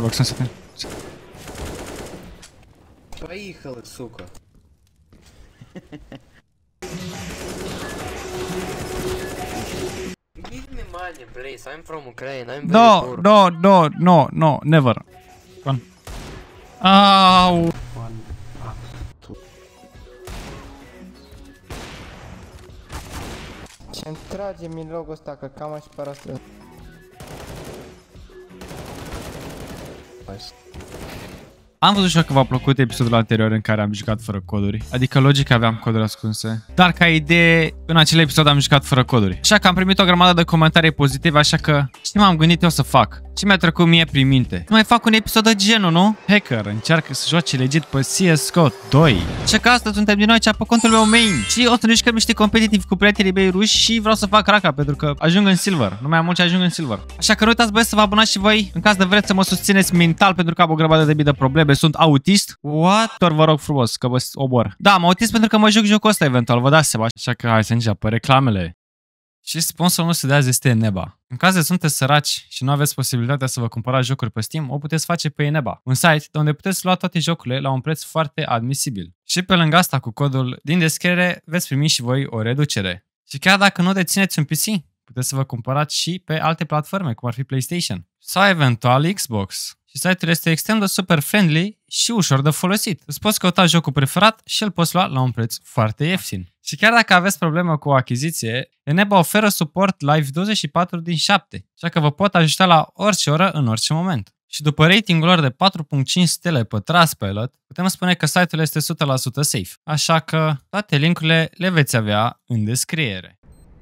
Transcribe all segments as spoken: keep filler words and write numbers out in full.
Firebox, să te... Поехали, сука. Give me money, please. I'm from Ukraine. I'm very No, poor. no, no, no, no, never. Come on. Au! Ce-mi trage min logo ăsta, că cam aș pe rastă. Am văzut și eu că v-a plăcut episodul anterior în care am jucat fără coduri. Adică logic aveam coduri ascunse. Dar ca idee, în acel episod am jucat fără coduri. Așa că am primit o grămadă de comentarii pozitive, așa că ce m-am gândit eu să fac? Ce mi-a trecut mie prin minte? Nu mai fac un episod de genul, nu? Hacker încearcă să joace legit pe C S G O doi. Așa că astăzi suntem din nou aici pe contul meu main. Și o să ne jucăm niște competitiv cu prietenii mei ruși și vreau să fac raca pentru că ajung în silver. Nu mai am mult ce ajung în silver. Așa că nu uitați, băieți, să vă abonați și voi în caz de vreți să mă susțineți mental pentru că am o grămadă de mii de probleme. Sunt autist. What? Doar vă rog frumos că vă obor. Da, am autist pentru că mă joc jocul ăsta eventual, vă dați seama. Așa că hai să începem reclamele. Și sponsorul nostru de azi este Eneba. În caz de sunteți săraci și nu aveți posibilitatea să vă cumpărați jocuri pe Steam, o puteți face pe Eneba, un site de unde puteți lua toate jocurile la un preț foarte admisibil. Și pe lângă asta, cu codul din descriere, veți primi și voi o reducere. Și chiar dacă nu dețineți un P C, puteți să vă cumpărați și pe alte platforme, cum ar fi PlayStation sau eventual Xbox. Și site-ul este extrem de super friendly și ușor de folosit. Îți poți căuta jocul preferat și îl poți lua la un preț foarte ieftin. Și chiar dacă aveți problemă cu o achiziție, Eneba oferă suport live douăzeci și patru din șapte, așa că vă pot ajuta la orice oră, în orice moment. Și după ratingul lor de patru virgulă cinci stele pe Trustpilot, putem spune că site-ul este o sută la sută safe. Așa că toate linkurile le veți avea în descriere.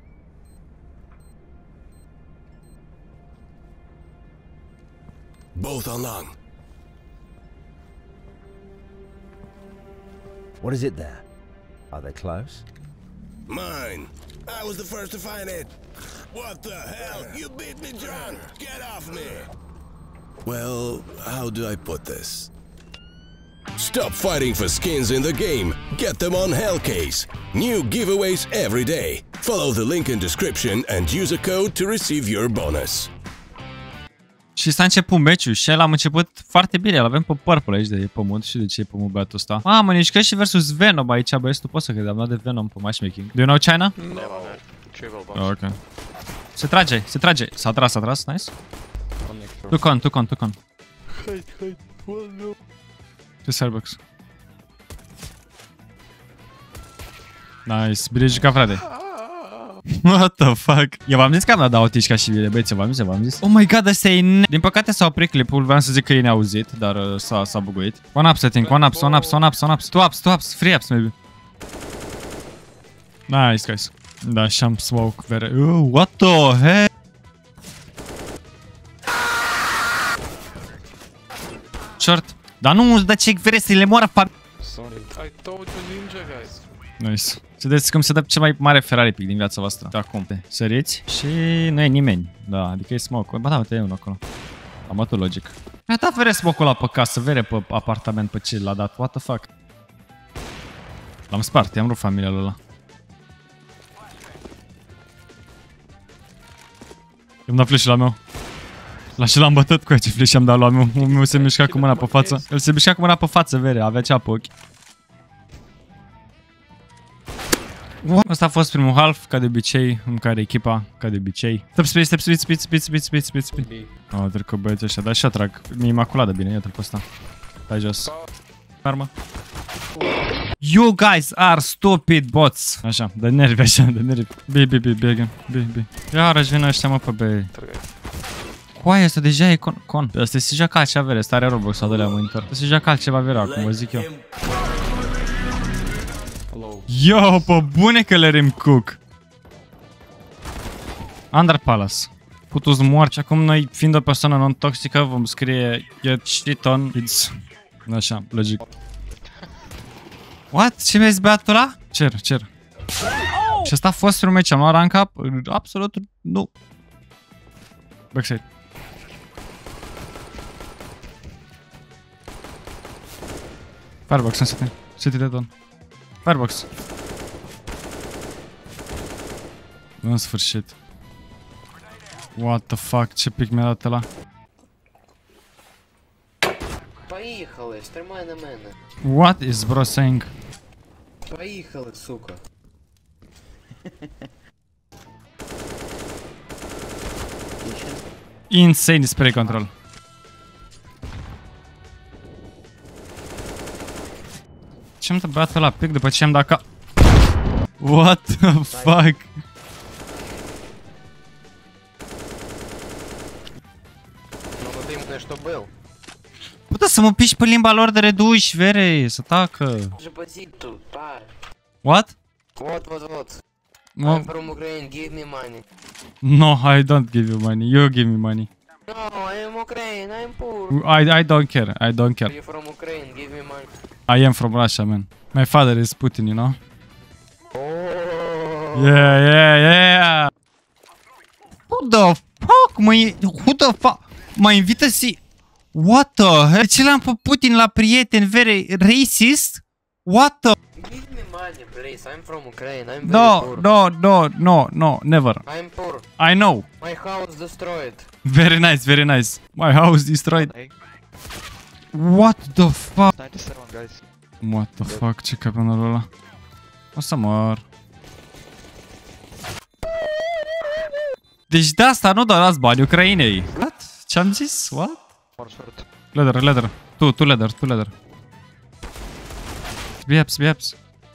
Both on long. What is it there? Are they close? Mine. I was the first to find it. What the hell? You beat me drunk. Get off me. Well, how do I put this? Stop fighting for skins in the game. Get them on Hellcase. New giveaways every day. Follow the link in description and use a code to receive your bonus. Și s-a început meciul și el am început foarte bine. Îl avem pe Purple aici de pământ. Și de ce e pământ băiatul ăsta? Mamă, nici că și versus Venom aici, băieți. Tu poți să crezi, am dat de Venom pe matchmaking. Do you know China? No. Oh, ok. Se trage, se trage. S-a tras, s-a tras, nice. Tucon, tucon, tucon. Hai, hai, follow. Ce Starbucks. Nice, bine jucat, frate. What the fuck? Eu v-am zis că am dat autiști ca și bine, băieți, v-am zis, v-am zis. Oh my god, ăsta e ne... Din păcate s-a oprit clipul, vreau să zic că e neauzit, dar uh, s-a buguit. One ups, I think, one ups, one ups, one ups, one ups, two ups, two ups, three ups, maybe. Nice, guys. Da, și-am smoke, very... Uh, what the heck? Short. Dar nu îți dă check vere să le moară fa... Sorry. I told you ninja, guys. Nice. Vedeți cum se dă cel mai mare Ferrari pic din viața voastră. De acum. Săriți și nu e nimeni. Da, adică e smoke. Ba da, uite, e unul acolo. Am bătut logic. Mi-a dat vere smoke-ul ăla pe casă, vere pe apartament pe ce l-a dat. What the fuck? L-am spart, i-am rupt familia lui ăla. Îmi da flash-ul la meu. La și l-am bătut cu ce flash am dat la meu. Meu se mișca cu mâna pe față. El se mișca cu mâna pe față, vere. Avea ceapă ochi. Asta a fost primul half, ca de obicei, în care echipa, ca de obicei. Step speed, step speed, speed, speed, speed, speed, speed, speed. Oh, trecut băieții ăștia, dar și-a trag. Mi-e imaculat de bine, ia-te-l pe ăsta. Stai jos. Armă. You guys are stupid bots. Așa, de nervi așa, de nervi. B, B, B, B again, B, B. Iarăși vin ăștia mă pe B. Coaie, ăsta deja e con. con. Ăsta se joacă altceva vere, stare Roblox, adălea monitor. Ăsta se joacă altceva vere acum, vă zic eu. Yo, pe bune că le rim cook. Under Palace. Putu-ți moarți. Și acum noi, fiind o persoană non-toxică, vom scrie get shit on it's... Așa, logic. What? Ce mi-ai zis băiatul ăla? Cer, cer. Și ăsta a fost primul meci, am luat rank up? Absolut nu. Backside. Firebox, în sete. Sete de don. Firebox. În sfârșit. What the fuck, ce pic mi-a dat ăla? Поїхали, стримай на мене. What is bro saying? Поїхали, сука. Insane spray control. Ce-am dat băiatul ăla pic după ce am dat ca... What the fuck? Ну вот именно что был. Putea să mă piși pe limba lor de reduși, vere, să tacă. Депозит тут, пар. What? Вот, вот, вот. No, I'm from Ukraine, give me money. no, I don't give you money. You give me money. No, I'm Ukraine, I'm poor. I, I don't care. I don't care. You from Ukraine, give me money. I am from Russia, man. My father is Putin, you know? Oh. Yeah, yeah, yeah. Who the fuck, mă, who the fuck? Mă invită să... What the hell? Ce l-am pe Putin la prieten, very racist? What the... Give me money, please. I'm from Ukraine, I'm very No, poor. no, no, no, no, never. I'm poor. I know. My house destroyed. Very nice, very nice. My house destroyed. What the fuck? ninety-seven, guys. What the fuck? Ce capitanul ăla? O să mor. Deci de asta nu donați bani Ucrainei. What? Ce-am zis? What? More short. Leather, leather. Tu, tu leather, tu leather. Biaps, biaps.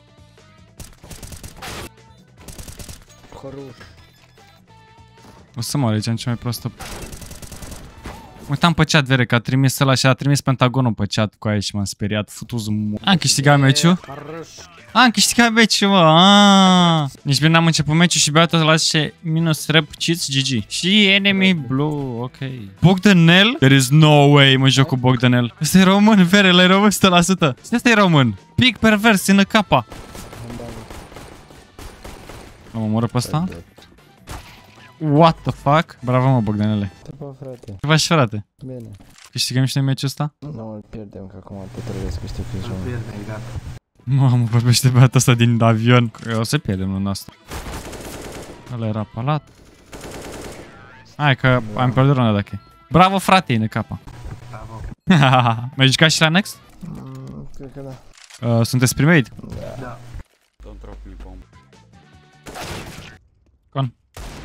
Хорош. O să mor aici, am cea mai prostă. Uitam pe chat, vere, că a trimis ăla și a trimis Pentagonul pe chat cu aia și m-am speriat. Futu-ți mă. Am câștigat meciul? Am câștigat meciul, mă. Aaaa. Nici bine n-am început meciul și beatul ăla zice minus rep cheats G G. Și enemy blue, ok. Bogdanel? There is no way mă joc cu Bogdanel. Ăsta e român, vere, l-ai român o sută la sută. Ăsta e român. Pic pervers, în capa. L-am omorât pe ăsta? What the fuck? Bravo, mă, Bogdanele. Te bă, frate. Ce faci, frate? Bine. Câștigăm și noi meciul ăsta? Nu, îl pierdem, că acum te trebuie să câștigi jocul. Mamă, vorbește băiatul ăsta din avion. O să pierdem luna asta. Ăla era palat. Hai că am pierdut runda dacă e. Bravo, frate, în capa. Bravo. M-ai jucat și la Next? Mm, cred că da. Uh, sunteți primeit? Da. Don't drop me bomb. Con.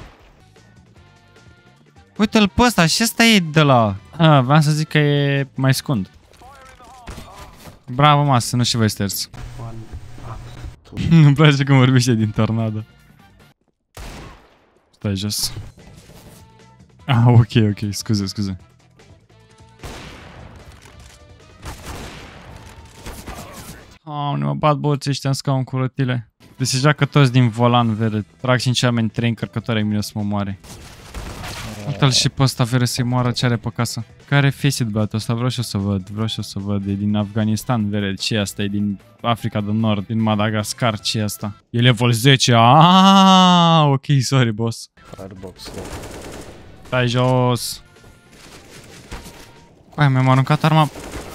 Uite-l pe ăsta, și ăsta e de la... Ah, vreau să zic că e mai scund. Bravo, masă, nu și voi sterți. Îmi place cum vorbește din tornado. Stai jos. Ah, ok, ok, scuze, scuze. Oh, nu mă bat boții ăștia în scaun cu rotile. Deci se joacă toți din volan, vere. Trag cinci oameni, trei încărcătoare, mine să mă moare. Uite-l și pe ăsta, vere, să-i moară ce are pe casă. Care faceit băiatul ăsta? Vreau și o să văd, vreau și o să văd. E din Afganistan, vere, ce e asta? E din Africa de Nord, din Madagascar, ce e asta? E level zece, aaaa, ok, sorry, boss. Firebox. Stai jos. Aia, mi-am aruncat arma.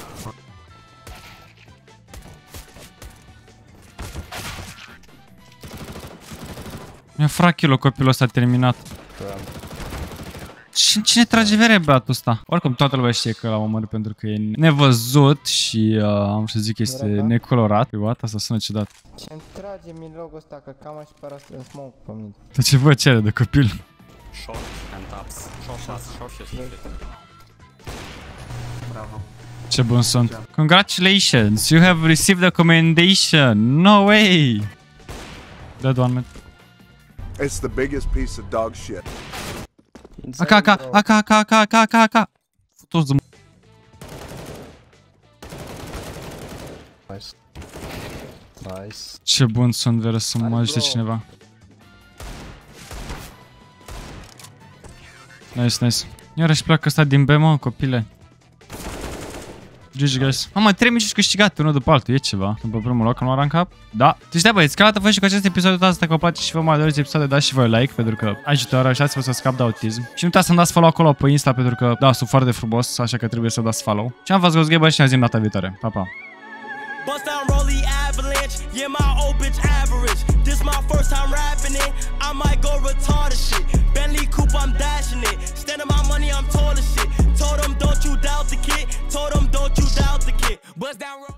Mi-a furat kill-ul copilul ăsta terminat. Cine trage vere băiatul ăsta? Oricum toată lumea știe că l-am omorât pentru că e nevăzut și uh, am să zic că este necolorat. Pe what? Asta sună ciudat. Ce-mi trage min logo ăsta, că cam aș para în smoke pe mine. Dar ce vă cere de copil? Short and ups. Short, short, short, short. Bravo. Ce bun sunt. Congratulations, you have received a commendation. No way. Dead one, man. It's the biggest piece of dog shit. Aka, aka, aka, aka, aka, aka, aka, aka. Futu-ți de Nice. Nice. Ce bun sunt, vere, să mă ajute cineva. Nice, nice. Iarăși pleacă ăsta din B, mă, copile. G G, guys. Mamă, trei meciuri câștigate, unul după altul. E ceva. După primul loc, nu rank up. Da. Deci da, băieți, ca dată voi și cu acest episod de asta, că vă place și vă mai doriți episoade, dați și voi like, pentru că ajută, reușați-vă să scap de autism. Și nu uitați să-mi dați follow acolo pe Insta, pentru că, da, sunt foarte frumos, așa că trebuie să dați follow. Și am fost GhostGamer și ne auzim data viitoare. Pa, pa. Bust down Rolly Avalanche, yeah, my old bitch average. This my first time rapping it, I might go retarded shit. Bentley coupe, I'm dashing it. Standing my money, I'm tall as shit. Told them don't you doubt the kid, told them don't you doubt the kid. Bust down.